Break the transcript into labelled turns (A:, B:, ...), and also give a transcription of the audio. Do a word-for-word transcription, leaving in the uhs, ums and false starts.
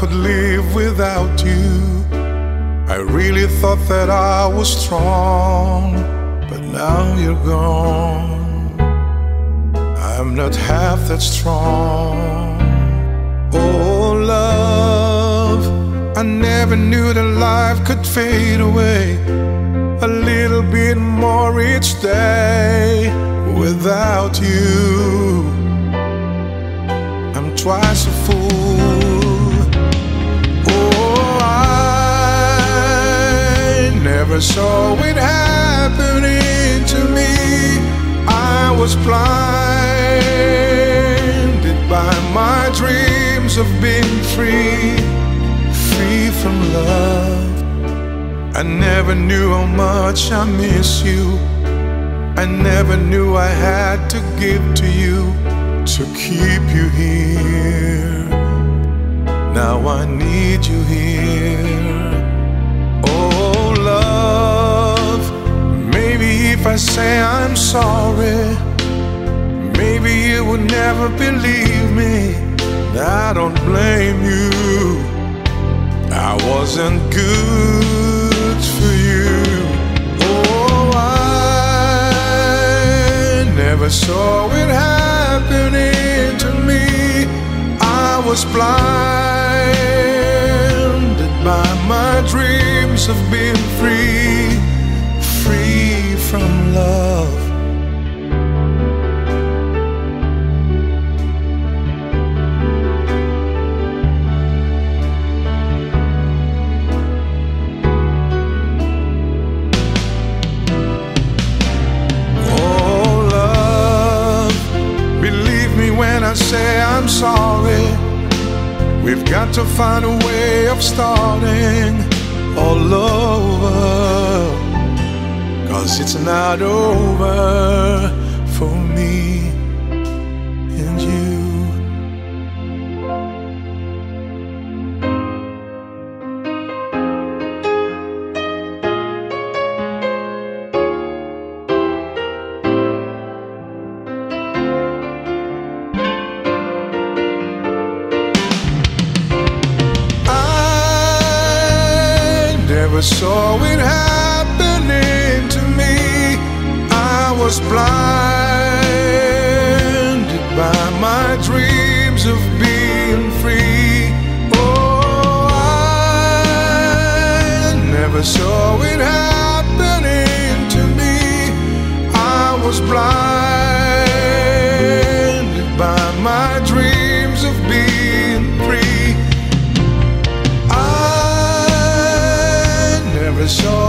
A: could live without you. I really thought that I was strong, but now you're gone. I'm not half that strong. Oh love, I never knew that life could fade away a little bit more each day without you. I'm twice a fool. Oh, I never saw it happening to me. I was blinded by my dreams of being free, free from love. I never knew how much I miss you. I never knew I had to give to you to keep you here. Now I need you here. Oh love, maybe if I say I'm sorry, maybe you would never believe me. I don't blame you. I wasn't good for you. Oh, I never saw it happening to me. I was blinded by my dreams of being free, free from love. When I say I'm sorry, we've got to find a way of starting all over, 'cause it's not over for me and you. Never saw it happening to me. I was blinded by my dreams of being free. Oh, I never saw it happening to me. I was blinded by my dreams of being free. Never saw